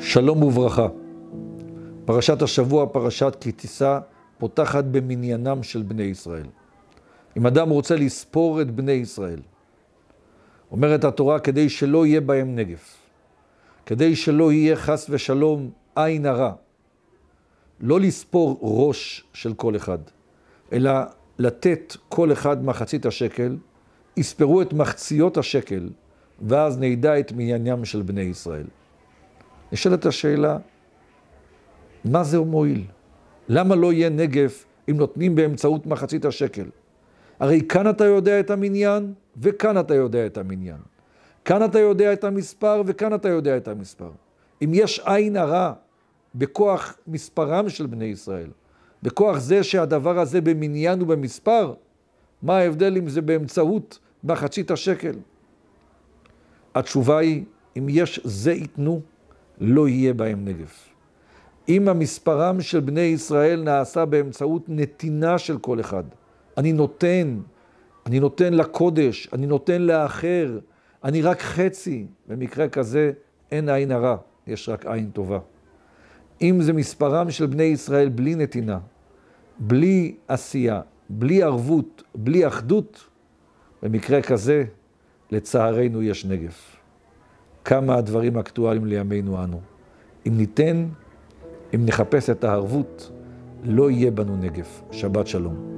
שלום וברכה. פרשת השבוע, פרשת כי תישא, פותחת במניינם של בני ישראל. אם אדם רוצה לספור את בני ישראל, אומרת התורה, כדי שלא יהיה בהם נגף, כדי שלא יהיה חס ושלום עין הרע, לא לספור ראש של כל אחד, אלא לתת כל אחד מחצית השקל, יספרו את מחציות השקל, ואז נדע את מניינם של בני ישראל. נשאלת השאלה, מה זה מועיל? למה לא יהיה נגף אם נותנים באמצעות מחצית השקל? הרי כאן אתה יודע את המניין, וכאן אתה יודע את המניין. כאן אתה יודע את המספר, וכאן אתה יודע את המספר. אם יש עין הרע בכוח מספרם של בני ישראל, בכוח זה שהדבר הזה במניין ובמספר, מה ההבדל אם זה באמצעות מחצית השקל? התשובה היא, אם יש זה יתנו, לא יהיה בהם נגף. אם המספרם של בני ישראל נעשה באמצעות נתינה של כל אחד, אני נותן לקודש, אני נותן לאחר, אני רק חצי, במקרה כזה אין עין הרע, יש רק עין טובה. אם זה מספרם של בני ישראל בלי נתינה, בלי עשייה, בלי ערבות, בלי אחדות, במקרה כזה לצערנו יש נגף. כמה הדברים אקטואליים לימינו אנו. אם ניתן, אם נחפש את הערבות, לא יהיה בנו נגף. שבת שלום.